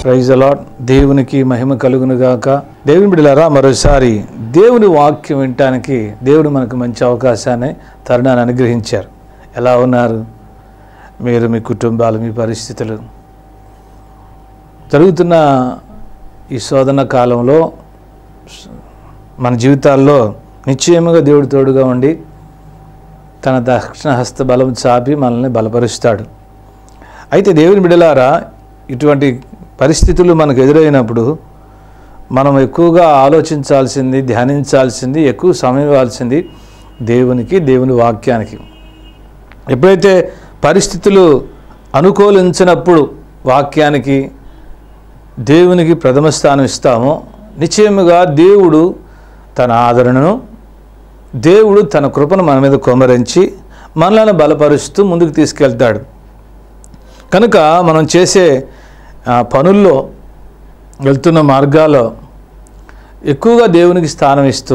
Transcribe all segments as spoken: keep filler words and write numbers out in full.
Praise the lord. దేవునికి మహిమ కలుగును గాక. దేవుని బిడ్డలారా, మరోసారి దేవుని వాక్యం వినటానికి దేవుడు మనకు మంచి అవకాశాన్ని, తరుణాన్ని అనుగ్రహించారు. ఎలా ఉన్నారు మీరు, మీ కుటుంబాలు, మీ పరిస్థితులు? జరుగుతున్న ఈ శోధన కాలంలో మన జీవితాల్లో నిశ్చయముగా దేవుడు తోడుగా ఉండి తన దక్షిణ హస్త బలం చాపి మనల్ని బలపరుస్తాడు. అయితే దేవుని బిడ్డలారా, ఇటువంటి పరిస్థితులు మనకు ఎదురైనప్పుడు మనం ఎక్కువగా ఆలోచించాల్సింది, ధ్యానించాల్సింది, ఎక్కువ సమయం ఇవ్వాల్సింది దేవునికి, దేవుని వాక్యానికి. ఎప్పుడైతే పరిస్థితులు అనుకూలించినప్పుడు వాక్యానికి, దేవునికి ప్రథమ స్థానం ఇస్తామో నిశ్చయముగా దేవుడు తన ఆదరణను, దేవుడు తన కృపను మన మీద కుమ్మరించి మనలను బలపరుస్తూ ముందుకు తీసుకెళ్తాడు. కనుక మనం చేసే పనుల్లో, వెళ్తున్న మార్గాల్లో ఎక్కువగా దేవునికి స్థానం ఇస్తూ,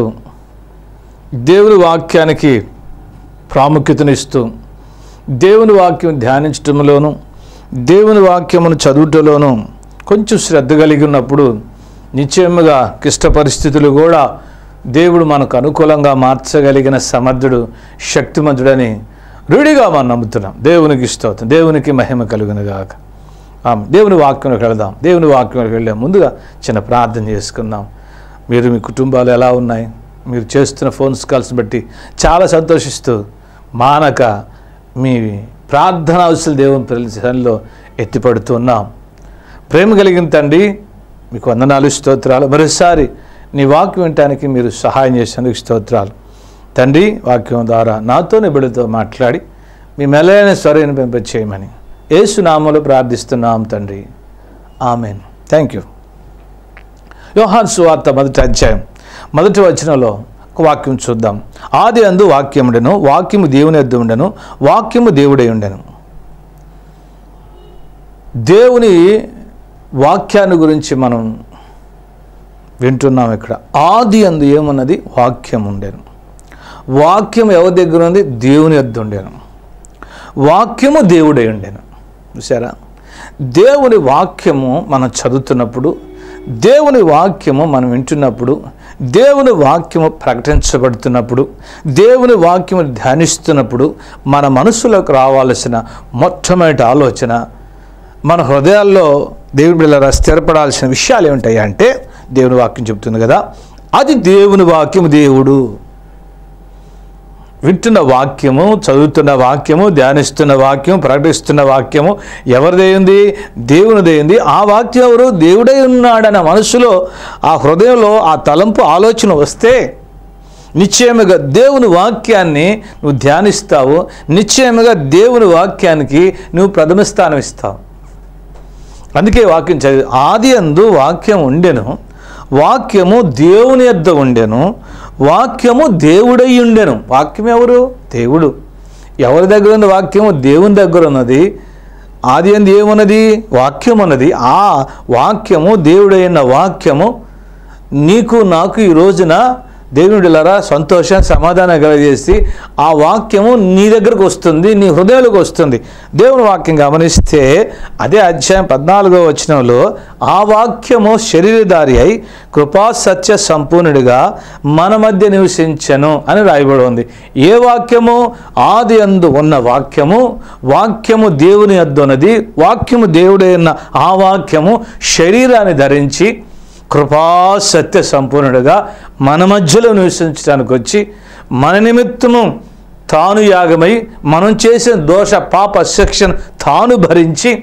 దేవుని వాక్యానికి ప్రాముఖ్యతనిస్తూ, దేవుని వాక్యం ధ్యానించటంలోనూ, దేవుని వాక్యమును చదువుటలోనూ కొంచెం శ్రద్ధ కలిగి ఉన్నప్పుడు నిశ్చయముగా క్లిష్ట పరిస్థితులు కూడా దేవుడు మనకు అనుకూలంగా మార్చగలిగిన సమర్థుడు, శక్తిమంతుడని రూఢిగా మనం నమ్ముతున్నాం. దేవునికి స్తోత్రం, దేవునికి మహిమ కలుగునుగాక. దేవుని వాక్యంలోకి వెళదాం. దేవుని వాక్యంలోకి వెళ్ళే ముందుగా చిన్న ప్రార్థన చేసుకుందాం. మీరు, మీ కుటుంబాలు ఎలా ఉన్నాయి? మీరు చేస్తున్న ఫోన్స్ కాల్స్ బట్టి చాలా సంతోషిస్తూ మానక మీ ప్రార్థన అవసరం దేవుని ప్రజల్లో ఎత్తిపడుతున్నాం. ప్రేమ కలిగిన తండ్రి, మీకు వందనాలు, స్తోత్రాలు. మరోసారి నీ వాక్యం వినటానికి మీరు సహాయం చేసేందుకు స్తోత్రాలు తండ్రి. వాక్యం ద్వారా నాతో నిబిడితో మాట్లాడి మీ మెలైన స్వరాన్ని పెంపచేయమని యేసు నామములో ప్రార్థిస్తున్నాం తండ్రి, ఆమెన్. Thank you. యోహాను సువార్త మొదటి అధ్యాయం మొదటి వచనంలో ఒక వాక్యం చూద్దాం. ఆది అందు వాక్యముండెను, వాక్యము దేవుని యొద్ద ఉండెను, వాక్యము దేవుడై ఉండెను. దేవుని వాక్యాన్ని గురించి మనం వింటున్నాం. ఇక్కడ ఆది అందు ఏమున్నది? వాక్యం ఉండెను. వాక్యం ఎవరి దగ్గర ఉంది? దేవుని యొద్ద ఉండెను. వాక్యము దేవుడై ఉండెను. చూసారా? దేవుని వాక్యము మనం చదువుతున్నప్పుడు, దేవుని వాక్యము మనం వింటున్నప్పుడు, దేవుని వాక్యము ప్రకటించబడుతున్నప్పుడు, దేవుని వాక్యము ధ్యానిస్తున్నప్పుడు మన మనసులోకి రావాల్సిన మొట్టమొదటి ఆలోచన, మన హృదయాల్లో దేవుని బిడ్డలారా స్థిరపడాల్సిన విషయాలు ఏమిటాయి అంటే, దేవుని వాక్యం చెబుతుంది కదా, అది దేవుని వాక్యము. దేవుడు వింటున్న వాక్యము, చదువుతున్న వాక్యము, ధ్యానిస్తున్న వాక్యము, ప్రకటిస్తున్న వాక్యము ఎవరిదైంది? దేవునిదైంది. ఆ వాక్యం ఎవరు? దేవుడై ఉన్నాడన్న మనసులో, ఆ హృదయంలో ఆ తలంపు, ఆలోచన వస్తే నిశ్చయముగా దేవుని వాక్యాన్ని నువ్వు ధ్యానిస్తావు. నిశ్చయముగా దేవుని వాక్యానికి నువ్వు ప్రథమ స్థానం ఇస్తావు. అందుకే వాక్యం చదివి, ఆది అందు వాక్యం ఉండెను, వాక్యము దేవుని యొద్ద ఉండెను, వాక్యము దేవుడై ఉండెను. వాక్యం ఎవరు? దేవుడు. ఎవరి దగ్గర ఉంది వాక్యము? దేవుని దగ్గర ఉన్నది. ఆది అందు ఏమున్నది? వాక్యం ఉన్నది. ఆ వాక్యము, దేవుడైన వాక్యము నీకు నాకు ఈ రోజున దేవుడిలారా సంతోషం, సమాధానం కలగజేసి ఆ వాక్యము నీ దగ్గరకు వస్తుంది, నీ హృదయాలకు వస్తుంది. దేవుని వాక్యం గమనిస్తే అదే అధ్యాయం పద్నాలుగో వచనంలో, ఆ వాక్యము శరీరధారి అయి కృపా సత్య సంపూర్ణుడిగా మన మధ్య నివసించెను అని రాయబడి ఉంది. ఏ వాక్యము? ఆది అందు ఉన్న వాక్యము. వాక్యము దేవుని యొద్ద ఉన్నది. వాక్యము దేవుడైన ఆ వాక్యము శరీరాన్ని ధరించి కృపా సత్య సంపూర్ణుడిగా మన మధ్యలో నివసించడానికి వచ్చి మన నిమిత్తము తాను యాగమై మనం చేసిన దోష పాప శిక్షణ తాను భరించి,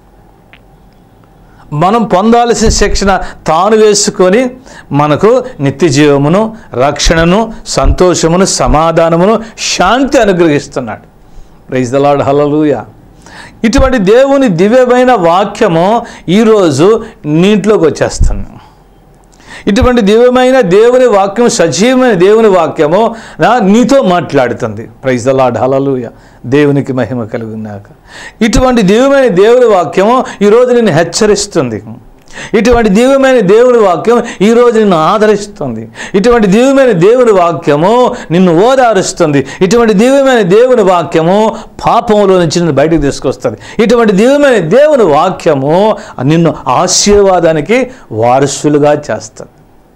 మనం పొందాల్సిన శిక్షణ తాను వేసుకొని మనకు నిత్య జీవమును, రక్షణను, సంతోషమును, సమాధానమును, శాంతి అనుగ్రహిస్తున్నాడు. Praise the lord, hallelujah. ఇటువంటి దేవుని దివ్యమైన వాక్యము ఈరోజు నీటిలోకి వచ్చేస్తుంది. ఇటువంటి దివ్యమైన దేవుని వాక్యం, సజీవమైన దేవుని వాక్యము నీతో మాట్లాడుతుంది. Praise the lord, hallelujah. దేవునికి మహిమ కలుగునాక. ఇటువంటి దివ్యమైన దేవుని వాక్యము ఈరోజు నిన్ను హెచ్చరిస్తుంది. ఇటువంటి దివ్యమైన దేవుని వాక్యం ఈరోజు నిన్ను ఆదరిస్తుంది. ఇటువంటి దివ్యమైన దేవుని వాక్యము నిన్ను ఓదారుస్తుంది. ఇటువంటి దివ్యమైన దేవుని వాక్యము పాపంలో నుంచి నిన్ను బయటకు తీసుకొస్తుంది. ఇటువంటి దివ్యమైన దేవుని వాక్యము నిన్ను ఆశీర్వాదానికి వారసులుగా చేస్తుంది.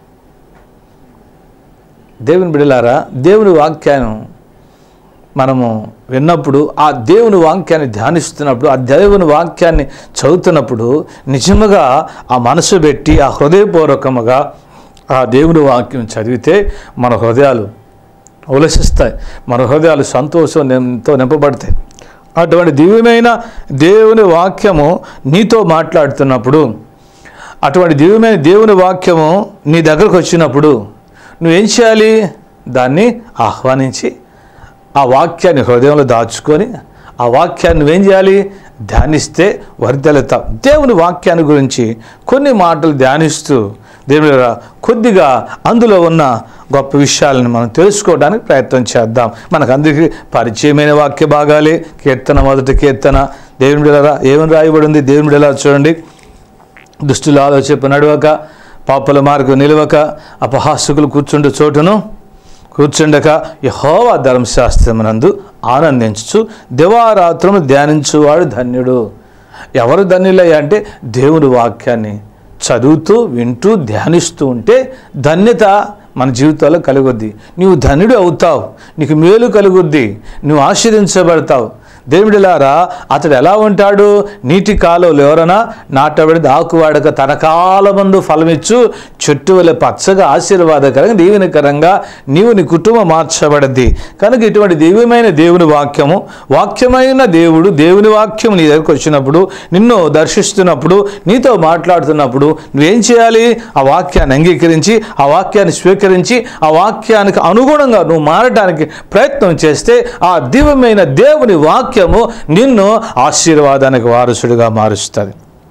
దేవుని బిడ్డలారా, దేవుని వాక్యాన్ని మనము విన్నప్పుడు, ఆ దేవుని వాక్యాన్ని ధ్యానిస్తున్నప్పుడు, ఆ దేవుని వాక్యాన్ని చదువుతున్నప్పుడు నిజముగా ఆ మనసు పెట్టి ఆ హృదయపూర్వకముగా ఆ దేవుని వాక్యం చదివితే మన హృదయాలు ఉల్లసిస్తాయి, మన హృదయాలు సంతోషంతో నింపబడతాయి. అటువంటి దివ్యమైన దేవుని వాక్యము నీతో మాట్లాడుతున్నప్పుడు, అటువంటి దివ్యమైన దేవుని వాక్యము నీ దగ్గరకు వచ్చినప్పుడు నువ్వేం చేయాలి? దాన్ని ఆహ్వానించి ఆ వాక్యాన్ని హృదయంలో దాచుకొని ఆ వాక్యాన్ని నువ్వేం చేయాలి? ధ్యానిస్తే వర్ధిల్లుతావు. దేవుని వాక్యాన్ని గురించి కొన్ని మాటలు ధ్యానిస్తూ దేవుని కొద్దిగా అందులో ఉన్న గొప్ప విషయాలను మనం తెలుసుకోవడానికి ప్రయత్నం చేద్దాం. మనకు అందరికీ పరిచయమైన వాక్య భాగాలే. కీర్తన, మొదటి కీర్తన. దేవుని బిడ్డలారా, ఏమని రాయబడింది? దేవుని బిడ్డలారా చూడండి. దుష్టుల ఆలోచన నడవక, పాపల మార్గం నిలవక, అపహాసకులు కూర్చుండే చోటును కూర్చుండక యెహోవా ధర్మశాస్త్రమునందు ఆనందించు దివారాత్రము ధ్యానించువాడు ధన్యుడు. ఎవరు ధన్యులయ్యా అంటే దేవుని వాక్యాన్ని చదువుతూ వింటూ ధ్యానిస్తూ ఉంటే ధన్యత మన జీవితాల్లో కలుగుద్ది. నీవు ధన్యుడు అవుతావు, నీకు మేలు కలుగుద్ది, నువ్వు ఆశీర్వదించబడతావు. దేవుడిలారా, అతడు ఎలా ఉంటాడు? నీటి కాలువలో ఎవరైనా నాటబడి ఆకువాడక తన కాలమందు ఫలమిచ్చు చెట్టు వలె పచ్చగా ఆశీర్వాదకరంగా దీవెనకరంగా నీవు నీ కుటుంబం మార్చబడద్ది. కనుక ఇటువంటి దివ్యమైన దేవుని వాక్యము, వాక్యమైన దేవుడు దేవుని వాక్యం నీ దగ్గరకు వచ్చినప్పుడు, నిన్ను దర్శిస్తున్నప్పుడు, నీతో మాట్లాడుతున్నప్పుడు నువ్వేం చేయాలి? ఆ వాక్యాన్ని అంగీకరించి, ఆ వాక్యాన్ని స్వీకరించి, ఆ వాక్యానికి అనుగుణంగా నువ్వు మారడానికి ప్రయత్నం చేస్తే ఆ దివ్యమైన దేవుని వాక్యం నిన్ను ఆశీర్వాదానికి వారసుడిగా మారుస్తుంది.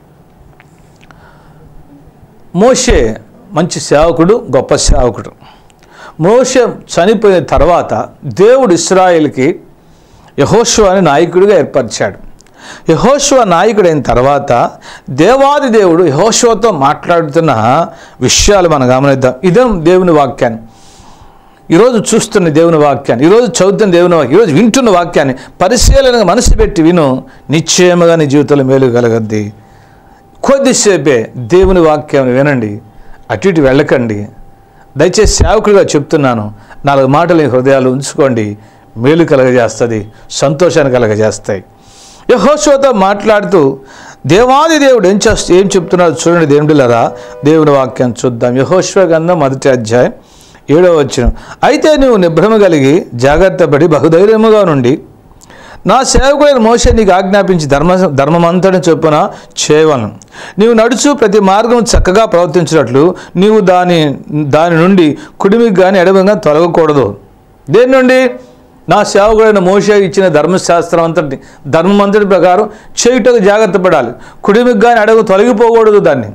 మోషే మంచి సేవకుడు, గొప్ప సేవకుడు. మోషే చనిపోయిన తర్వాత దేవుడు ఇశ్రాయేలుకి యెహోషువని నాయకుడిగా ఏర్పరిచాడు. యెహోషువ నాయకుడైన తర్వాత దేవాది దేవుడు యెహోషువతో మాట్లాడుతున్న విషయాలు మనం గమనిద్దాం. ఇదే దేవుని వాక్యాన్ని ఈరోజు చూస్తున్న దేవుని వాక్యాన్ని, ఈరోజు చదువుతున్న దేవుని వాక్యం, ఈరోజు వింటున్న వాక్యాన్ని పరిశీలనగా మనసు పెట్టి విను. నిశ్చయముగా నీ జీవితంలో మేలు కలగద్ది. కొద్దిసేపే దేవుని వాక్యాన్ని వినండి, అటు ఇటు వెళ్ళకండి. దయచేసి సేవకుడిగా చెప్తున్నాను, నాలుగు మాటలు నీ హృదయాలు ఉంచుకోండి. మేలు కలగజేస్తుంది, సంతోషాన్ని కలగజేస్తాయి. యెహోషువతో మాట్లాడుతూ దేవాది దేవుడు ఏం చేస్తూ ఏం చెప్తున్నారో చూడండి. దేవుడిలారా, దేవుని వాక్యాన్ని చూద్దాం. యెహోషువ గ్రంథం మొదటి అధ్యాయం ఏడవ వచనం. అయితే నువ్వు నిభ్రమ కలిగి జాగ్రత్త పడి బహుధైర్యముగా నుండి నా సేవకుడైన మోషే నీకు ఆజ్ఞాపించి ధర్మ ధర్మమంతటి చొప్పున చేయవలను. నీవు నడుచు ప్రతి మార్గం చక్కగా ప్రవర్తించినట్లు నీవు దాని దాని నుండి కుడిమికి కానీ ఎడమగా తొలగకూడదు. దేని నుండి? నా సేవకుడైన మోషే ఇచ్చిన ధర్మశాస్త్రం అంతటి ధర్మం అంతటి ప్రకారం చేయుటకు జాగ్రత్త పడాలి. కుడిమికి కానీ ఎడమ తొలగిపోకూడదు దాన్ని.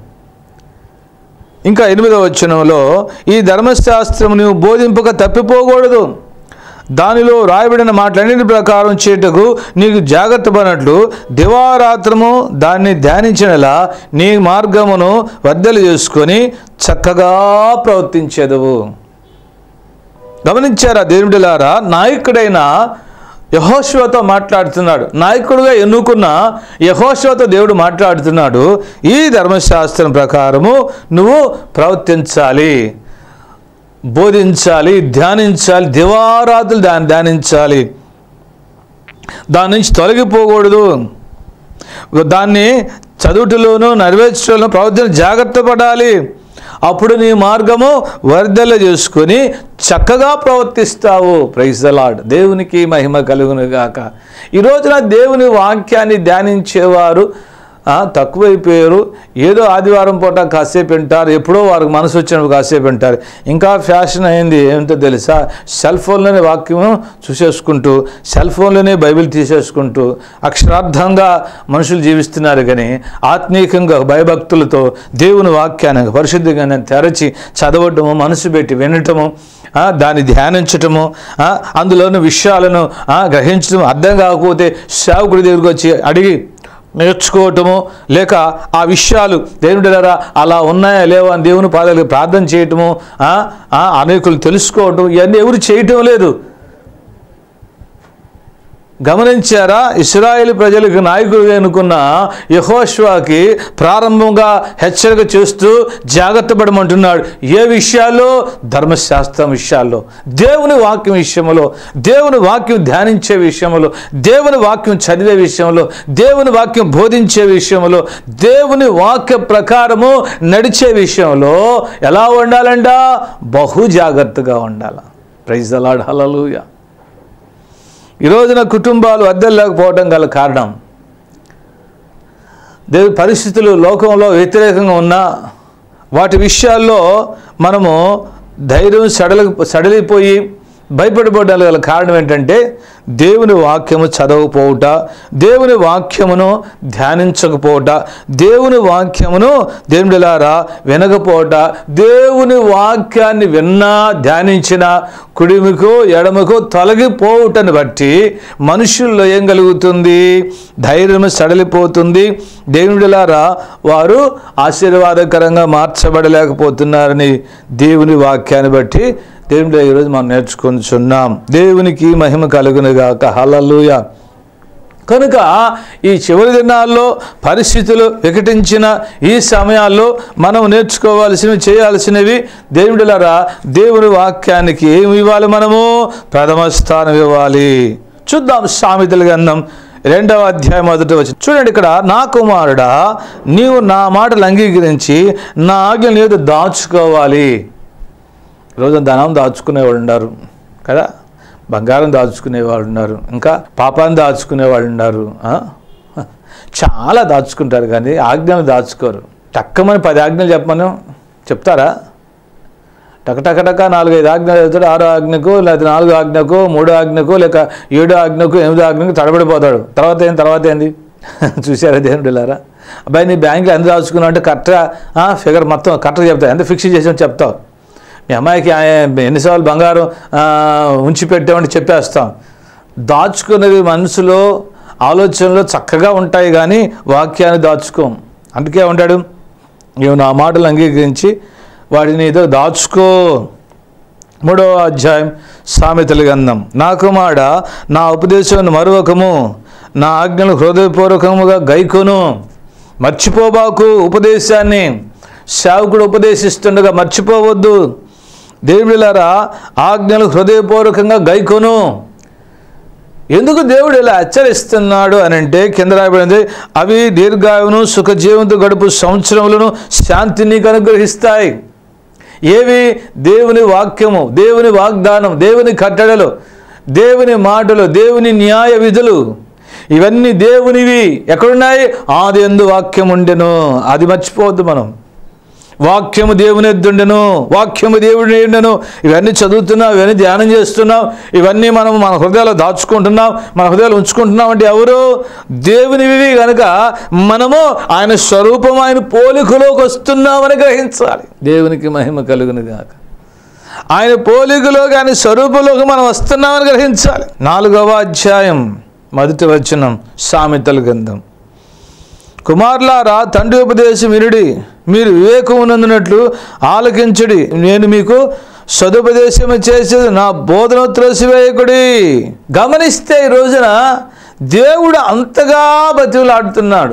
ఇంకా ఎనిమిదవ వచనంలో ఈ ధర్మశాస్త్రం నీవు బోధింపక తప్పిపోకూడదు. దానిలో రాయబడిన మాటలన్నిటి ప్రకారం చేయుటకు నీకు జాగ్రత్త పడినట్లు దివారాత్రము దాన్ని ధ్యానించినలా నీ మార్గమును వర్ధలు చేసుకొని చక్కగా ప్రవర్తించెదవు. గమనించారా దేవుడిలారా? నాయకుడైన యెహోషువతో మాట్లాడుతున్నాడు. నాయకుడుగా ఎన్నుకున్న యెహోషువతో దేవుడు మాట్లాడుతున్నాడు. ఈ ధర్మశాస్త్రం ప్రకారము నువ్వు ప్రవర్తించాలి, బోధించాలి, ధ్యానించాలి, దివారాత్రులు దాన్ని ధ్యానించాలి, దాని నుంచి తొలగిపోకూడదు. దాన్ని చదువుటలోనూ నెరవేర్చడంలో ప్రవర్తన జాగ్రత్త పడాలి. అప్పుడు నీ మార్గము వర్ధల చేసుకొని చక్కగా ప్రవర్తిస్తావు. Praise the lord. దేవునికి మహిమ కలుగును గాక. ఈ రోజున దేవుని వాక్యాన్ని ధ్యానించేవారు తక్కువైపోయారు. ఏదో ఆదివారం పూట కాసేపు వింటారు, ఎప్పుడో వారికి మనసు వచ్చినప్పుడు కాసేపు వింటారు. ఇంకా ఫ్యాషన్ అయింది ఏమిటో తెలుసా? సెల్ ఫోన్లోనే వాక్యం చూసేసుకుంటూ, సెల్ ఫోన్లోనే బైబిల్ తీసేసుకుంటూ అక్షరార్థంగా మనుషులు జీవిస్తున్నారు. కానీ ఆత్మీయంగా భయభక్తులతో దేవుని వాక్యాన్ని పరిశుద్ధంగా తెరచి చదవటము, మనసు పెట్టి వినటము, దాన్ని ధ్యానించటము, అందులోని విషయాలను గ్రహించడం, అర్థం కాకపోతే సేవకుడి దగ్గరికి వచ్చి అడిగి నేర్చుకోవటము, లేక ఆ విషయాలు దేవుని ద్వారా అలా ఉన్నాయా లేవా అని దేవుని పాదాలకు ప్రార్థన చేయటము, అనేకులు తెలుసుకోవటం, ఇవన్నీ ఎవరు చేయటం లేదు. గమనించారా? ఇశ్రాయేలు ప్రజలకు నాయకుడిగా అనుకున్న యెహోషువకి ప్రారంభంగా హెచ్చరిక చేస్తూ జాగ్రత్త పడమంటున్నాడు. ఏ విషయాల్లో? ధర్మశాస్త్రం విషయాల్లో, దేవుని వాక్యం విషయంలో, దేవుని వాక్యం ధ్యానించే విషయంలో, దేవుని వాక్యం చదివే విషయంలో, దేవుని వాక్యం బోధించే విషయంలో, దేవుని వాక్య ప్రకారము నడిచే విషయంలో ఎలా ఉండాలంట? బహు జాగ్రత్తగా ఉండాలి. Praise the lord, hallelujah. ఈ రోజున కుటుంబాలు అద్దెలేకపోవడం గల కారణం దేవుని పరిస్థితులు లోకంలో వ్యతిరేకంగా ఉన్నా వాటి విషయాల్లో మనము ధైర్యం సడలి సడలిపోయి భయపడిపోవడానికి గల కారణం ఏంటంటే దేవుని వాక్యము చదవకపోవుట, దేవుని వాక్యమును ధ్యానించకపోవట, దేవుని వాక్యమును దేవుడిలారా వినకపోవట. దేవుని వాక్యాన్ని విన్నా ధ్యానించిన కుడిముకో ఎడమకో తొలగిపోవుటని బట్టి మనుషుల్లో ఏం కలుగుతుంది? ధైర్యం సడలిపోతుంది. దేవుడిలారా వారు ఆశీర్వాదకరంగా మార్చబడలేకపోతున్నారని దేవుని వాక్యాన్ని బట్టి దేవుని ఈరోజు మనం నేర్చుకుంటున్నాం. దేవునికి మహిమ కలుగునుగాక, హల్లెలూయా. కనుక ఈ చివరి దినాల్లో పరిస్థితులు వికటించిన ఈ సమయాల్లో మనం నేర్చుకోవాల్సినవి, చేయాల్సినవి దేవుడిలారా దేవుని వాక్యానికి ఏమి ఇవ్వాలి? మనము ప్రథమ స్థానం ఇవ్వాలి. చూద్దాం సామెతల గ్రంథం రెండవ అధ్యాయం మొదటి వచనం చూడండి. ఇక్కడ, నా కుమారుడా నీవు నా మాటలు అంగీకరించి నా ఆజ్ఞలు ఏదో దాచుకోవాలి. రోజు ధనం దాచుకునేవాళ్ళు ఉన్నారు కదా, బంగారం దాచుకునేవాళ్ళు ఉన్నారు, ఇంకా పాపాన్ని దాచుకునేవాళ్ళు ఉన్నారు, చాలా దాచుకుంటారు కానీ ఆజ్ఞలు దాచుకోరు. టక్కమని పది ఆజ్ఞలు చెప్పమని చెప్తారా? టకటకటక నాలుగైదు ఆజ్ఞలు చెప్తాడు. ఆరో ఆజ్ఞకు, లేకపోతే నాలుగో ఆజ్ఞకు, మూడో ఆజ్ఞకు, లేక ఏడో ఆజ్ఞకు, ఎనిమిదో ఆజ్ఞకు తడబడిపోతాడు. తర్వాత ఏంది తర్వాత ఏంది చూసారా దేవుడిలారా? అబ్బాయి నీ బ్యాంకులో ఎంత దాచుకున్నావు అంటే కరెక్ట్గా ఫిగర్ మొత్తం కరెక్ట్గా చెప్తావు, ఎంత ఫిక్స్ చేసామని చెప్తావు. మీ అమ్మాయికి ఎన్నిసార్లు బంగారం ఉంచి పెట్టామని చెప్పేస్తాం. దాచుకునేవి మనసులో ఆలోచనలు చక్కగా ఉంటాయి కానీ వాక్యాన్ని దాచుకోం. అందుకే ఉంటాడు, నీవు నా మాటలు అంగీకరించి వాటిని ఏదో దాచుకో. మూడవ అధ్యాయం సామెతల గ్రంథం, నా కుమారుడా నా ఉపదేశాన్ని మరువకము, నా ఆజ్ఞలు హృదయపూర్వకముగా గైకొను. మర్చిపోబాకు ఉపదేశాన్ని. సేవకుడు ఉపదేశిస్తుండగా మర్చిపోవద్దు. దేవుడిలారా ఆజ్ఞలు హృదయపూర్వకంగా గైకొను. ఎందుకు దేవుడు ఇలా హెచ్చరిస్తున్నాడు అని అంటే కింద రాయబడింది, అవి దీర్ఘాయువును సుఖజీవంతో గడుపు సంవత్సరములను శాంతిని అనుగ్రహిస్తాయి. ఏవి? దేవుని వాక్యము, దేవుని వాగ్దానం, దేవుని కట్టడలు, దేవుని మాటలు, దేవుని న్యాయ విధులు, ఇవన్నీ దేవునివి. ఎక్కడున్నాయి? ఆది యందు వాక్యం ఉండెను. అది మర్చిపోవద్దు మనం. వాక్యము దేవుని ఎద్దుండెను, వాక్యము దేవుడిని ఉండెను. ఇవన్నీ చదువుతున్నాం, ఇవన్నీ ధ్యానం చేస్తున్నాం, ఇవన్నీ మనం మన హృదయాలు దాచుకుంటున్నాం, మన హృదయాలు ఉంచుకుంటున్నాం. అంటే ఎవరు? దేవునివి. కనుక మనము ఆయన స్వరూపం, ఆయన పోలికలోకి వస్తున్నామని గ్రహించాలి. దేవునికి మహిమ కలుగును గాక. ఆయన పోలికలోకి, ఆయన స్వరూపంలోకి మనం వస్తున్నామని గ్రహించాలి. నాలుగవ అధ్యాయం మొదటి వచనం సామెతల గ్రంథం, కుమారులారా తండ్రి ఉపదేశం వినుడి, మీరు వివేకమునందునట్లు ఆలకించుడి. నేను మీకు సదుపదేశము చేసేది, నా బోధన త్రోసివేయకుడి. గమనిస్తే ఈ రోజున దేవుడు అంతగా బతిలాడుతున్నాడు,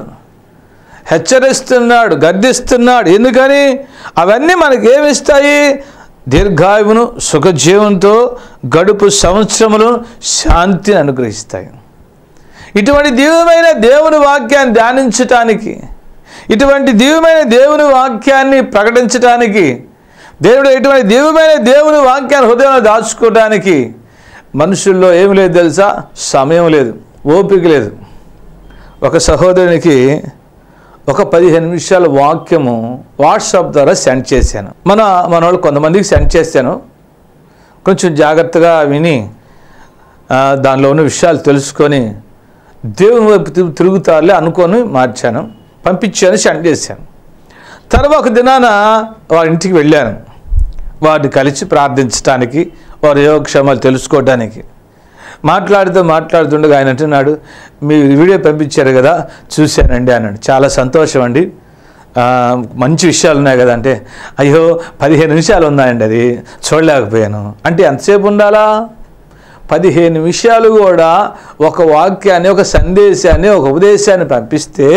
హెచ్చరిస్తున్నాడు, గద్దిస్తున్నాడు. ఎందుకని? అవన్నీ మనకేమిస్తాయి? దీర్ఘాయువును సుఖజీవంతో గడుపు సంవత్సరములను శాంతిని అనుగ్రహిస్తాయి. ఇటువంటి దివ్యమైన దేవుని వాక్యాన్ని ధ్యానించటానికి, ఇటువంటి దివ్యమైన దేవుని వాక్యాన్ని ప్రకటించటానికి, దేవుడు ఇటువంటి దివ్యమైన దేవుని వాక్యాన్ని హృదయంలో దాచుకోవడానికి మనుషుల్లో ఏమి లేదు తెలుసా? సమయం లేదు, ఓపిక లేదు. ఒక సహోదరునికి ఒక పదిహేను నిమిషాల వాక్యము వాట్సాప్ ద్వారా సెండ్ చేశాను. మన మన వాళ్ళు కొంతమందికి సెండ్ చేశాను. కొంచెం జాగ్రత్తగా విని దానిలో ఉన్న విషయాలు తెలుసుకొని దేవుని వైపు తిరుగుతారులే అనుకొని మార్చాను, పంపించాను, సెండ్ చేశాను. తర్వాత ఒక దినాన వారి ఇంటికి వెళ్ళాను, వారిని కలిసి ప్రార్థించడానికి, వారి యోగక్షేమాలు తెలుసుకోవడానికి. మాట్లాడుతూ మాట్లాడుతుండగా ఆయన అంటున్నాడు, మీ వీడియో పంపించారు కదా, చూశానండి అన్నాడు. చాలా సంతోషం అండి, మంచి విషయాలు ఉన్నాయి కదా అంటే, అయ్యో పదిహేను నిమిషాలు ఉన్నాయండి, అది చూడలేకపోయాను. అంటే ఎంతసేపు ఉండాలా? పదిహేను నిమిషాలు కూడా ఒక వాక్యాన్ని, ఒక సందేశాన్ని, ఒక ఉపదేశాన్ని పంపిస్తే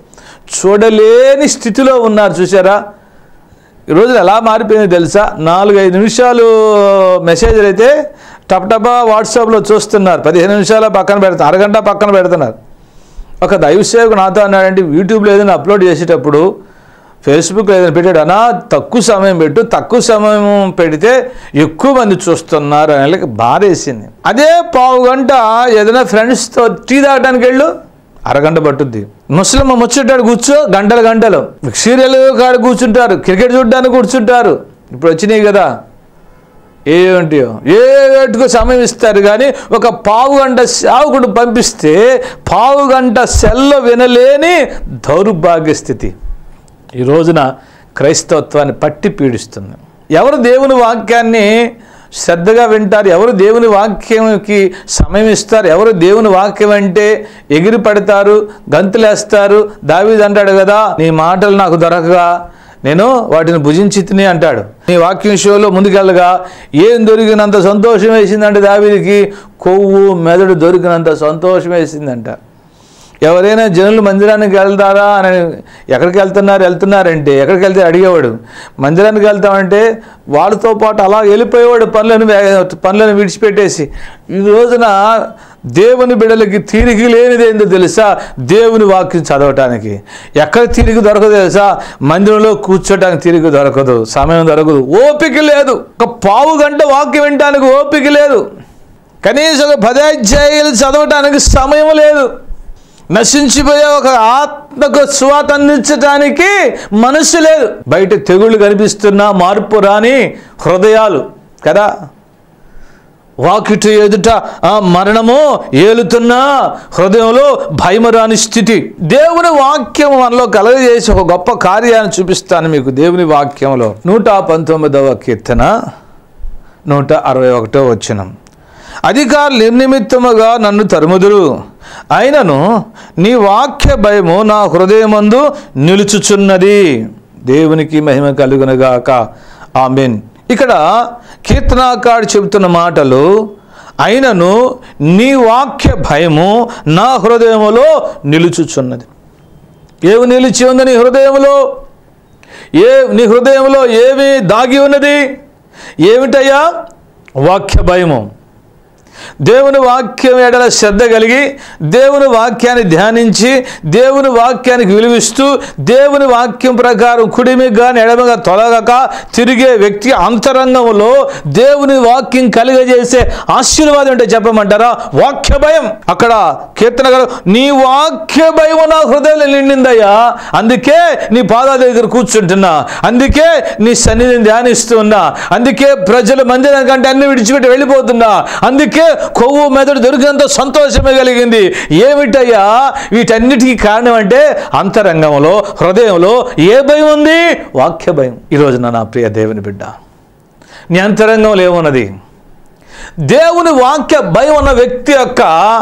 చూడలేని స్థితిలో ఉన్నారు. చూసారా ఈరోజు ఎలా మారిపోయిందో తెలుసా? నాలుగైదు నిమిషాలు మెసేజ్లు అయితే టప్ టపా వాట్సాప్లో చూస్తున్నారు, పదిహేను నిమిషాలు పక్కన పెడుతున్నారు, అరగంట పక్కన పెడుతున్నారు. ఒక దైవసేవకు నాతో అన్నాడంటే, యూట్యూబ్లో ఏదైనా అప్లోడ్ చేసేటప్పుడు, ఫేస్బుక్లో ఏదైనా పెట్టాడు అన్నా, తక్కువ సమయం పెట్టు, తక్కువ సమయం పెడితే ఎక్కువ మంది చూస్తున్నారు అని బాధేసింది. అదే పావు గంట ఏదైనా ఫ్రెండ్స్తో టీ తాగడానికి వెళ్ళు, అరగంట పట్టుద్ది. ముసలమ్మ ముచ్చటాడు కూర్చో, గంటలు గంటలు. సీరియల్ కాడ కూర్చుంటారు, క్రికెట్ చూడడానికి కూర్చుంటారు. ఇప్పుడు వచ్చినాయి కదా ఏమిటియో ఏటుకు సమయం ఇస్తారు. కానీ ఒక పావు గంట సేవకుడు పంపిస్తే పావు గంట సెల్ల వినలేని దౌర్భాగ్య స్థితి ఈ రోజున క్రైస్తవత్వాన్ని పట్టి పీడిస్తుంది. ఎవరు దేవుని వాక్యాన్ని శ్రద్ధగా వింటారు, ఎవరు దేవుని వాక్యంకి సమయం ఇస్తారు, ఎవరు దేవుని వాక్యం అంటే ఎగిరి పడతారు, గంతులేస్తారు. దావీదు అంటాడు కదా, నీ మాటలు నాకు దొరకగా నేను వాటిని భుజించి తిని అంటాడు. నీ వాక్యం విషయంలో ముందుకెళ్ళగా ఏం దొరికినంత సంతోషం వేసిందంటే దావీదుకి కొవ్వు మెదడు దొరికినంత సంతోషం వేసిందంట. ఎవరైనా జనులు మందిరానికి వెళ్తారా అని, ఎక్కడికి వెళ్తున్నారు వెళ్తున్నారంటే ఎక్కడికి వెళ్తే అడిగేవాడు. మందిరానికి వెళ్తామంటే వాళ్ళతో పాటు అలా వెళ్ళిపోయేవాడు, పనులను పనులను విడిచిపెట్టేసి. ఈ రోజున దేవుని బిడ్డలకి తిరిగి లేనిది ఏందో తెలుసా? దేవుని వాక్యం చదవటానికి ఎక్కడ తిరిగి దొరకదు తెలుసా? మందిరంలో కూర్చోటానికి తిరిగి దొరకదు, సమయం దొరకదు, ఓపిక లేదు. ఒక పావు గంట వాక్యం వినటానికి ఓపిక లేదు, కనీసం ఒక పదాధ్యాయాలు చదవటానికి సమయం లేదు. నశించిపోయే ఒక ఆత్మకు స్వాత అందించడానికి మనసు లేదు. బయట తెగుళ్ళు కనిపిస్తున్నా మార్పు రాని హృదయాలు కదా, వాకిటి ఎదుట ఆ మరణము ఏలుతున్నా హృదయంలో భయము రాని స్థితి. దేవుని వాక్యం మనలో కలగజేసి ఒక గొప్ప కార్యాన్ని చూపిస్తాను మీకు. దేవుని వాక్యంలో నూట పంతొమ్మిదవ కీర్తన నూట అరవై ఒకటో వచనం, అధికారులు నిర్నిమిత్తముగా నన్ను తరుముదురు, అయినను నీ వాక్య భయము నా హృదయమందు నిలుచుచున్నది. దేవునికి మహిమ కలుగునుగాక, ఆమేన్. ఇక్కడ కీర్తనాకారుడు చెబుతున్న మాటలు, అయినను నీ వాక్య భయము నా హృదయములో నిలుచుచున్నది. ఏమి నిలిచి ఉంది నీ హృదయంలో? ఏ నీ హృదయంలో ఏమి దాగి ఉన్నది? ఏమిటయ్యా? వాక్య భయము. దేవుని వాక్యం ఎడల శ్రద్ధ కలిగి దేవుని వాక్యాన్ని ధ్యానించి దేవుని వాక్యానికి విలువిస్తూ దేవుని వాక్యం ప్రకారం కుడిమిగా కానీ ఎడమగా తొలగక తిరిగే వ్యక్తి అంతరంగంలో దేవుని వాక్యం కలిగజేసే ఆశీర్వాదం అంటే చెప్పమంటారా? వాక్య భయం. అక్కడ కీర్తన గారు, నీ వాక్య భయం నా హృదయంలో నిండిందయ్యా, అందుకే నీ పాదాల దగ్గర కూర్చుంటున్నా, అందుకే నీ సన్నిధిని ధ్యానిస్తున్నా, అందుకే ప్రజలు మందిరం కంటే అన్ని విడిచిపెట్టి వెళ్ళిపోతున్నా, అందుకే కొవ్వు మెదడు దొరికినంత సంతోషమే కలిగింది. ఏమిటయ్యా వీటన్నిటికీ కారణం అంటే అంతరంగంలో హృదయంలో ఏ భయం ఉంది? వాక్య భయం. ఈరోజు నా ప్రియ దేవుని బిడ్డ, నీ అంతరంగంలో ఏమున్నది? దేవుని వాక్య భయం ఉన్న వ్యక్తి యొక్క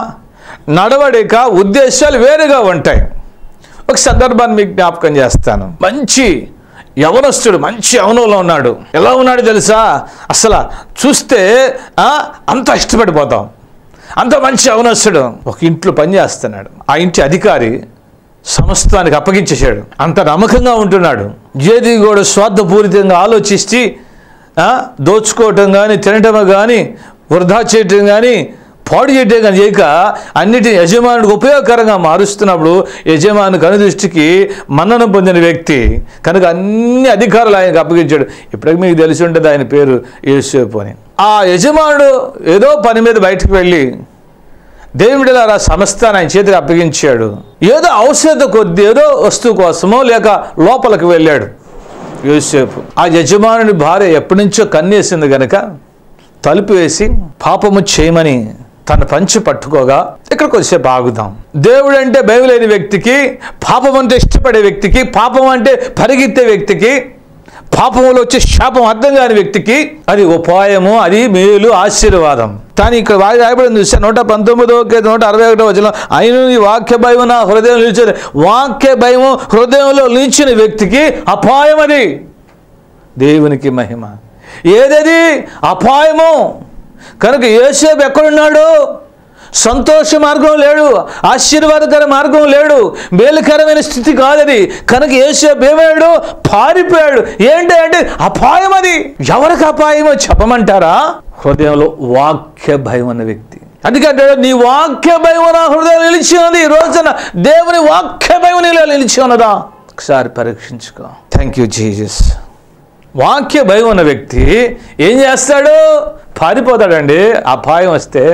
నడవడిక ఉద్దేశాలు వేరుగా ఉంటాయి. ఒక సందర్భాన్ని మీకు జ్ఞాపకం చేస్తాను. మంచి యవనస్తుడు, మంచి యవనంలో ఉన్నాడు. ఎలా ఉన్నాడు తెలుసా? అసలు చూస్తే అంత ఇష్టపడిపోతాం. అంత మంచి యవనస్తుడు ఒక ఇంట్లో పనిచేస్తున్నాడు. ఆ ఇంటి అధికారి సమస్తానికి అప్పగించేశాడు. అంత నమ్మకంగా ఉంటున్నాడు. ఏది కూడా స్వార్థపూరితంగా ఆలోచించి దోచుకోవటం కానీ తినటం కానీ వృధా చేయటం కానీ పాడు చేయటం కానీ చేయక అన్నిటిని యజమానుడికి ఉపయోగకరంగా మారుస్తున్నప్పుడు యజమాని కనుదృష్టికి మన్ననం పొందిన వ్యక్తి కనుక అన్ని అధికారులు ఆయనకు అప్పగించాడు. ఇప్పటికి మీకు తెలిసి ఉంటుంది ఆయన పేరు యోసేపు అని. ఆ యజమానుడు ఏదో పని మీద బయటకు వెళ్ళి దేవుడిలా ఆ సమస్తాన్ని ఆయన చేతికి అప్పగించాడు. ఏదో అవసరత కొద్ది ఏదో వస్తువు కోసమో లేక లోపలికి వెళ్ళాడు యోసేపు. ఆ యజమానుడి భార్య ఎప్పటి నుంచో కన్నేసింది కనుక తలుపు వేసి పాపము చేయమని తన పంచి పట్టుకోగా, ఇక్కడ కొద్దిసేపు ఆగుదాం. దేవుడు అంటే భయం లేని వ్యక్తికి, పాపం అంటే ఇష్టపడే వ్యక్తికి, పాపం అంటే పరిగెత్తే వ్యక్తికి, పాపంలో వచ్చే శాపం అర్థం కాని వ్యక్తికి అది ఉపాయము, అది మేలు, ఆశీర్వాదం. కానీ ఇక్కడ వారి రాయబడింది చూస్తే నూట పంతొమ్మిదో నూట అరవై ఒకటో వచ్చిన ఆయన ఈ వాక్య భయం నా హృదయం నిలిచిన వాక్య భయము హృదయంలో నిలిచిన వ్యక్తికి అపాయం. అది దేవునికి మహిమ. ఏదది అపాయము. కనుక యోసేపు ఎక్కడున్నాడు? సంతోష మార్గం లేడు, ఆశీర్వాదకర మార్గం లేడు, మేలుకరమైన స్థితి కాదది. కనుక యోసేపు ఏమయ్యాడు? పారిపోయాడు. ఏంటి అంటే అపాయం. అది ఎవరికి అపాయమో చెప్పమంటారా? హృదయంలో వాక్య భయం అన్న వ్యక్తి. అందుకంటే నీ వాక్య భయం నా హృదయం నిలిచి ఉన్నది. ఈ రోజున దేవుని వాక్య భయం నీలో నిలిచి ఉన్నదా? ఒకసారి పరీక్షించుకో. Thank you Jesus. వాక్య భయం ఉన్న వ్యక్తి ఏం చేస్తాడు? పారిపోతాడండి. అపాయం వస్తే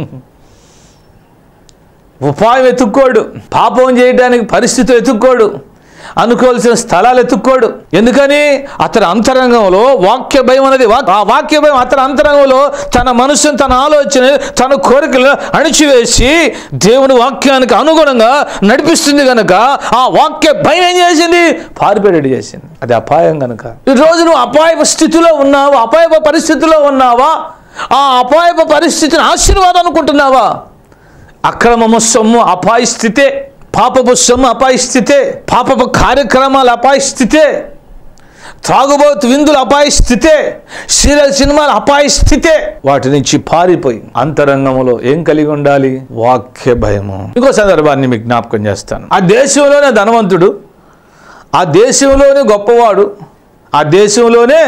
ఉపాయం ఎత్తుక్కోడు, పాపం చేయడానికి పరిస్థితులు ఎత్తుక్కోడు, అనుకోవాల్సిన స్థలాలు ఎత్తుక్కోడు. ఎందుకని? అతని అంతరంగంలో వాక్య భయం అనేది, ఆ వాక్య భయం అతని అంతరంగంలో తన మనసును, తన ఆలోచన, తన కోరికలు అణిచివేసి దేవుని వాక్యానికి అనుగుణంగా నడిపిస్తుంది కనుక ఆ వాక్య భయం ఏం చేసింది? పారిపోయేటట్టు చేసింది. అది అపాయం కనుక. ఈ రోజు నువ్వు అపాయ స్థితిలో ఉన్నావా? అపాయ పరిస్థితిలో ఉన్నావా? ఆ అపాయ పరిస్థితిని ఆశీర్వాదం అనుకుంటున్నావా? అక్రమము సొమ్ము అపాయ స్థితే, పాపపు సొమ్ము అపాయ స్థితే, పాపపు కార్యక్రమాలు అపాయ స్థితే, త్రాగుబోతు విందులు అపాయ స్థితే, సీరియల్ సినిమాలు అపాయ స్థితే. వాటి నుంచి పారిపోయి అంతరంగంలో ఏం కలిగి ఉండాలి? వాక్య భయము. ఇంకో సందర్భాన్ని మీకు జ్ఞాపకం చేస్తాను. ఆ దేశంలోనే ధనవంతుడు, ఆ దేశంలోనే గొప్పవాడు, ఆ దేశంలోనే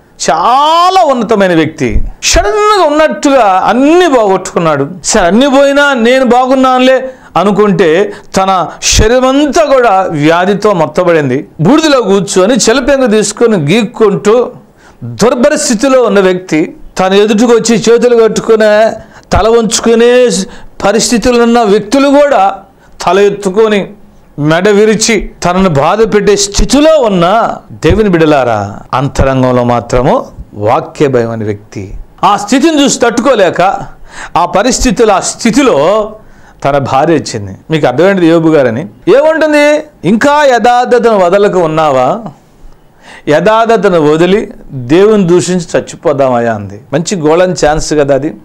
చాలా ఉన్నతమైన వ్యక్తి సడన్గా ఉన్నట్టుగా అన్ని బాగొట్టుకున్నాడు. సరే అన్ని పోయినా నేను బాగున్నానులే అనుకుంటే తన శరీరం అంతా కూడా వ్యాధితో మొత్తబడింది. బూడిదలో కూర్చొని చెలపెంగ తీసుకొని గీక్కుంటూ దుర్పరిస్థితిలో ఉన్న వ్యక్తి తన ఎదుటికి వచ్చి చేతులు కట్టుకునే తల వంచుకునే పరిస్థితులు ఉన్న వ్యక్తులు కూడా తల ఎత్తుకొని మెడ విరిచి తనను బాధ పెట్టే స్థితిలో ఉన్న దేవుని బిడ్డలారా, అంతరంగంలో మాత్రము వాక్య భయం అనే వ్యక్తి ఆ స్థితిని చూసి తట్టుకోలేక ఆ పరిస్థితులు ఆ స్థితిలో తన భార్య వచ్చింది. మీకు అర్థమైంది యోబు గారని. ఏముంటుంది? ఇంకా యథార్థతను వదలకు ఉన్నావా? యథార్థతను వదిలి దేవుని దూషించి చచ్చిపోదామయ్యా అంది. మంచి గోల్డెన్ ఛాన్స్ కదా అది.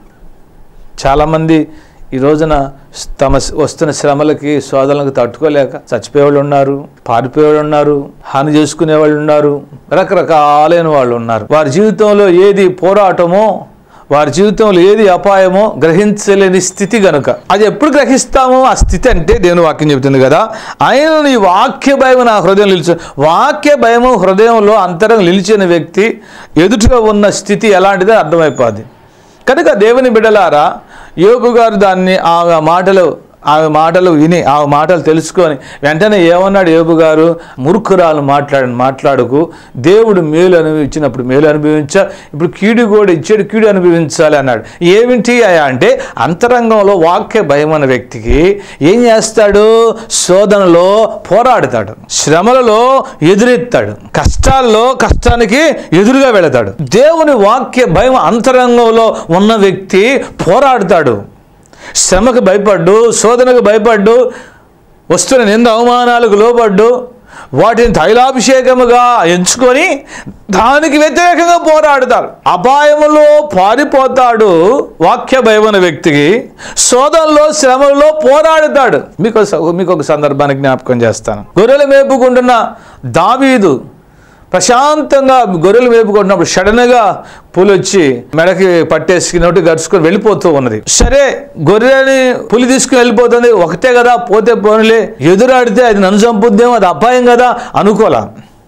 చాలామంది ఈ రోజున తమ వస్తున్న శ్రమలకి శోధనలకు తట్టుకోలేక చచ్చిపోయేవాళ్ళు ఉన్నారు, పారిపోయేవాళ్ళు ఉన్నారు, హాని చేసుకునే వాళ్ళు ఉన్నారు, రకరకాలైన వాళ్ళు ఉన్నారు. వారి జీవితంలో ఏది పోరాటమో, వారి జీవితంలో ఏది అపాయమో గ్రహించలేని స్థితి గనుక. అది ఎప్పుడు గ్రహిస్తామో ఆ స్థితి అంటే దేవుని వాక్యం చెబుతుంది కదా, ఆయన నీ వాక్య భయం నా హృదయం నిలిచి. వాక్య భయము హృదయంలో అంతరంగం నిలిచిన వ్యక్తి ఎదుటిగా ఉన్న స్థితి ఎలాంటిదో అర్థమైపోద్ది. కనుక దేవుని బిడ్డలారా, యోబు గారు దాన్ని ఆ మాటలు ఆ మాటలు విని ఆ మాటలు తెలుసుకొని వెంటనే ఏమన్నాడు యోబు గారు? మూర్ఖురాలు మాట్లాడి మాట్లాడుకు దేవుడు మేలు అనుభవించినప్పుడు మేలు అనుభవించా, ఇప్పుడు కీడు కూడా ఇచ్చాడు, కీడు అనుభవించాలి అన్నాడు. ఏమిటి అయ్యా అంటే అంతరంగంలో వాక్య భయం అనే వ్యక్తికి ఏం చేస్తాడు? శోధనలో పోరాడతాడు, శ్రమలలో ఎదురెత్తాడు, కష్టాల్లో కష్టానికి ఎదురుగా వెళతాడు. దేవుని వాక్య భయం అంతరంగంలో ఉన్న వ్యక్తి పోరాడతాడు. శ్రమకు భయపడ్డు, శోధనకు భయపడ్డు, వస్తున్న నింద అవమానాలకు లోపడ్డు, వాటిని తైలాభిషేకముగా ఎంచుకొని దానికి వ్యతిరేకంగా పోరాడతాడు. అపాయములో పారిపోతాడు వాక్య భయమైన వ్యక్తికి, శోధనలో శ్రమలో పోరాడతాడు. మీకు మీకు ఒక సందర్భాన్ని జ్ఞాపకం చేస్తాను. గొర్రెలు మేపుకుంటున్న దావీదు ప్రశాంతంగా గొర్రెలు మేపుకుంటున్నప్పుడు సడన్గా పులి వచ్చి మెడకి పట్టేసి నోటి గడుచుకొని వెళ్ళిపోతూ ఉన్నది. సరే, గొర్రెని పులి తీసుకుని వెళ్ళిపోతుంది, ఒకటే కదా, పోతే పోనిలే, ఎదురాడితే అది నన్ను చంపుద్దేమో, అది అపాయం కదా అనుకోలా.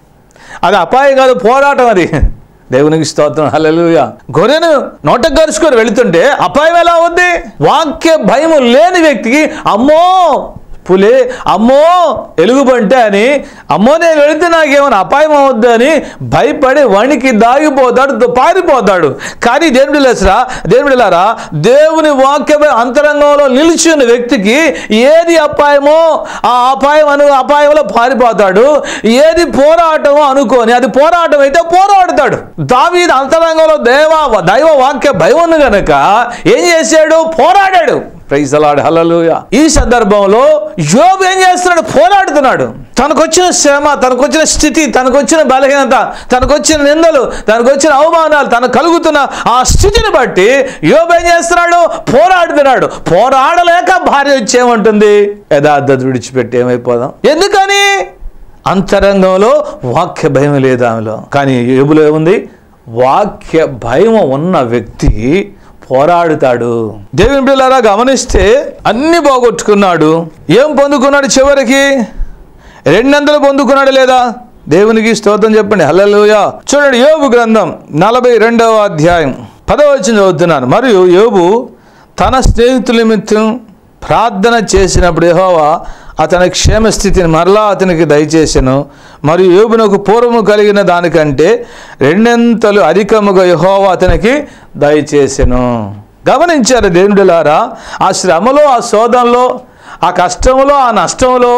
అది అపాయం కాదు, పోరాటం అది. దేవునికి స్తోత్రం, హల్లెలూయా. గొర్రెను నోట గరుచుకొని వెళుతుంటే అపాయం ఎలా ఉంది? వాక్య భయము లేని వ్యక్తికి అమ్మో పులే, అమ్మో ఎలుగుబంటే అని, అమ్మో నేను వెళితే నాకేమైనా అపాయం అవద్దు అని భయపడి వణికి దాగిపోతాడు, పారిపోతాడు. కానీ దేవుని లేసరా దేవుడిలారా దేవుని వాక్యమే అంతరంగంలో నిలిచి ఉన్న వ్యక్తికి ఏది అపాయమో ఆ అపాయం అను అపాయంలో పారిపోతాడు. ఏది పోరాటమో అనుకోని అది పోరాటం అయితే పోరాడతాడు. దావీదు అంతరంగంలో దేవ దైవ వాక్య భయం ఉంది కనుక ఏం చేశాడు? పోరాడాడు. Praise the lord, hallelujah. ఈ సందర్భంలో యోబు ఏం చేస్తున్నాడు? పోరాడుతున్నాడు. తనకొచ్చిన శ్రమ, తనకొచ్చిన స్థితి, తనకొచ్చిన బలహీనత, తనకొచ్చిన నిందలు, తనకొచ్చిన అవమానాలు, తనకు కలుగుతున్న ఆ స్థితిని బట్టి యోబు ఏం చేస్తున్నాడు? పోరాడుతున్నాడు. పోరాడలేక భార్య వచ్చేమంటుంది? యథార్థత విడిచిపెట్టి ఏమైపోదాం. ఎందుకని? అంతరంగంలో వాక్య భయం లేదు ఆమెలో. కానీ యోబులో ఏముంది? వాక్య భయం ఉన్న వ్యక్తి పోరాడుతాడు. దేవుని బిడ్డలారా గమనిస్తే అన్ని పోగొట్టుకున్నాడు. ఏం పొందుకున్నాడు? చివరికి రెండంతలు పొందుకున్నాడు లేదా? దేవునికి స్తోత్రం చెప్పండి. హల్లెలూయా. చూడండి యోబు గ్రంథం నలభై రెండవ అధ్యాయం పదవ వచనం చదువుతున్నాను. మరియు యోబు తన స్నేహితుల నిమిత్తం ప్రార్థన చేసినప్పుడు యెహోవా అతని క్షేమస్థితిని మరలా అతనికి దయచేసెను. మరియు యోబునకు పూర్వము కలిగిన దానికంటే రెండంతలు అధికముగా యెహోవా అతనికి దయచేసెను. గమనించారు దేవుడులారా, ఆ శ్రమలో, ఆ శోధనలో, ఆ కష్టంలో, ఆ నష్టంలో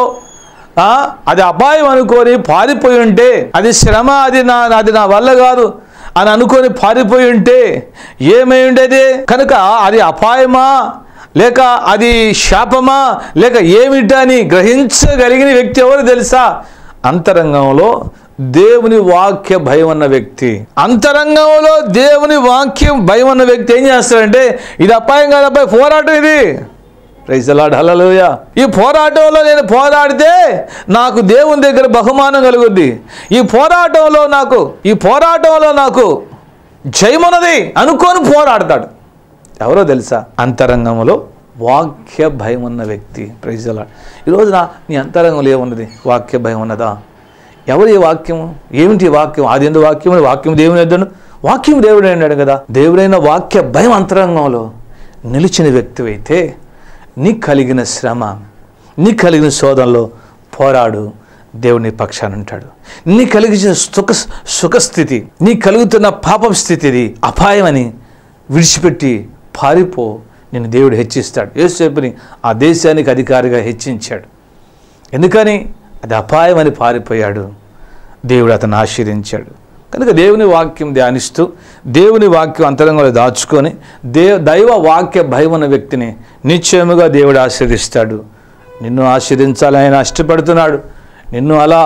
అది అపాయం అనుకొని పారిపోయి ఉంటే, అది శ్రమ, అది నా అది నా వల్ల కాదు అని అనుకొని పారిపోయి ఉంటే ఏమై ఉండేది? కనుక అది అపాయమా లేక అది శాపమా లేక ఏమిటా అని గ్రహించగలిగిన వ్యక్తి ఎవరు తెలుసా? అంతరంగంలో దేవుని వాక్య భయం అన్న వ్యక్తి. అంతరంగంలో దేవుని వాక్యం భయం అన్న వ్యక్తి ఏం చేస్తాడంటే, ఇది అపాయం కాదు అబ్బాయి, పోరాటం ఇది. Praise the lord. హల్లెలూయా. ఈ పోరాటంలో నేను పోరాడితే నాకు దేవుని దగ్గర బహుమానం కలుగుద్ది. ఈ పోరాటంలో నాకు ఈ పోరాటంలో నాకు జయమున్నది అనుకొని పోరాడతాడు. ఎవరో తెలుసా? అంతరంగంలో వాక్య భయం ఉన్న వ్యక్తి. Praise the lord. ఈరోజు నా నీ అంతరంగంలో ఏమున్నది? వాక్య భయం ఉన్నదా? ఎవరు ఈ వాక్యము? ఏమిటి వాక్యం? అది ఎందుకు వాక్యం? వాక్యం దేవుని ఎద్దను, వాక్యం దేవుడు అన్నాడు కదా. దేవుడైన వాక్య భయం అంతరంగంలో నిలిచిన వ్యక్తి అయితే నీకు కలిగిన శ్రమ, నీకు కలిగిన శోధనలో పోరాడు, దేవుని పక్షాన ఉంటాడు. నీ కలిగించిన సుఖ సుఖస్థితి, నీ కలుగుతున్న పాపం స్థితిది అపాయమని విడిచిపెట్టి పారిపో, నేను దేవుడు హెచ్చిస్తాడు. యేసుని ఆ దేశానికి అధికారిగా హెచ్చించాడు. ఎందుకని? అది అపాయమని పారిపోయాడు. దేవుడు అతను ఆశీర్వదించాడు. కనుక దేవుని వాక్యం ధ్యానిస్తూ దేవుని వాక్యం అంతరంగంలో దాచుకొని దే దైవ వాక్య భయం ఉన్న వ్యక్తిని నిశ్చయముగా దేవుడు ఆశీర్వదిస్తాడు. నిన్ను ఆశీర్వదించాలని ఆయన ఇష్టపడుతున్నాడు. నిన్ను అలా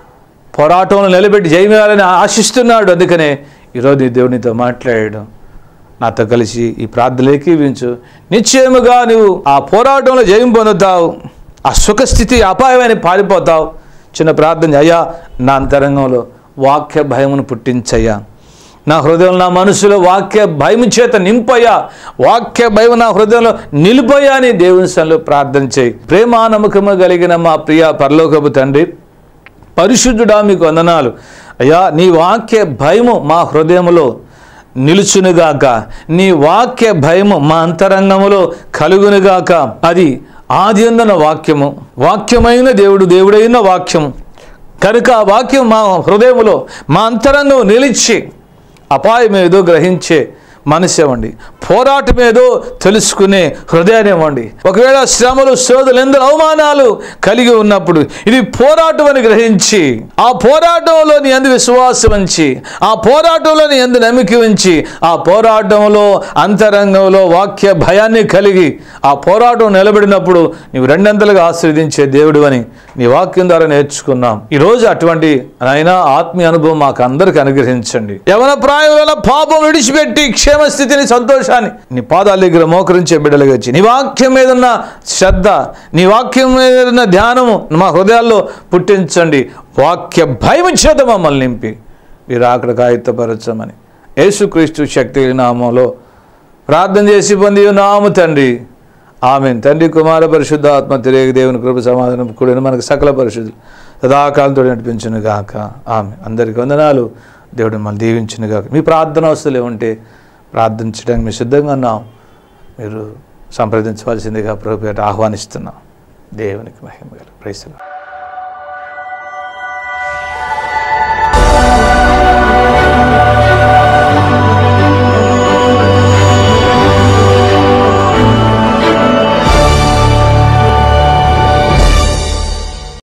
పోరాటంలో నిలబెట్టి జయమేయాలని ఆశిస్తున్నాడు. అందుకనే ఈరోజు నీ దేవునితో మాట్లాడాడు. నాతో కలిసి ఈ ప్రార్థనలోకి వించు. నిశ్చయముగా నువ్వు ఆ పోరాటంలో జయం పొందుతావు. ఆ సుఖస్థితి అపాయమని పారిపోతావు. చిన్న ప్రార్థన, అయ్యా నా అంతరంగంలో వాక్య భయమును పుట్టించయ్యా, నా హృదయంలో నా మనసులో వాక్య భయం చేత నింపయ్యా, వాక్య భయం నా హృదయంలో నిలిపోయా అని దేవుని సన్నిధిలో ప్రార్థన చేయి. ప్రేమ నమ్మకము కలిగిన మా ప్రియ పరలోకపు తండ్రి, పరిశుద్ధుడా మీకు వందనాలు. అయ్యా నీ వాక్య భయము మా హృదయములో నిలుచునుగాక, నీ వాక్య భయము మా అంతరంగములో కలుగునుగాక. అది ఆది అందున వాక్యము, వాక్యమైన దేవుడు, దేవుడైన వాక్యము కనుక ఆ వాక్యం మా హృదయములో మా అంతరంగం నిలిచి అపాయం ఏదో గ్రహించే మనసు ఇవ్వండి, పోరాటం ఏదో తెలుసుకునే హృదయాన్ని ఇవ్వండి. ఒకవేళ శ్రమలు, శోధనలు, ఎందరు అవమానాలు కలిగి ఉన్నప్పుడు ఇది పోరాటం అని గ్రహించి ఆ పోరాటంలో నీ యందు విశ్వాసం ఉంచి, ఆ పోరాటంలో నీ యందు నమ్మిక ఉంచి, ఆ పోరాటంలో అంతరంగంలో వాక్య భయాన్ని కలిగి ఆ పోరాటం నిలబడినప్పుడు నీవు రెండంతలుగా ఆశీర్వదించే దేవుడు అని నీ వాక్యం ద్వారా నేర్చుకున్నాం. ఈరోజు అటువంటి అయినా ఆత్మీయ అనుభవం మాకు అందరికి అనుగ్రహించండి. యవన ప్రాయంలో పాపం విడిచిపెట్టి క్షేమస్థితిని, సంతోషాన్ని నీ పాదాల దగ్గర మోకరించే బిడ్డలుగా వచ్చి నీ వాక్యం మీద ఉన్న శ్రద్ధ, నీ వాక్యం మీద ఉన్న ధ్యానము మా హృదయాల్లో పుట్టించండి. వాక్య భయం చేత మమ్మల్ని నింపి మీరు అక్కడ కాగితపరచమని యేసుక్రీస్తు శక్తి నామంలో ప్రార్థన చేసి పొంది నాము తండ్రి. ఆమెన్. తండ్రి, కుమార, పరిశుద్ధ ఆత్మ తిరిగి దేవుని కృప సమాధానం కూడిన మనకు సకల పరిశుద్ధులు సదాకాలంతో నడిపించును గాక. ఆమె. అందరికీ వందనాలు. దేవుడు మళ్ళీ దీవించును గాక. మీ ప్రార్థన అవసరాలు ఏముంటే ప్రార్థించడానికి మేము సిద్ధంగా ఉన్నాం. మీరు సంప్రదించవలసిందిగా ప్రభువుని ఆహ్వానిస్తున్నాం. దేవునికి మహిమ కలుగు. Praise the lord.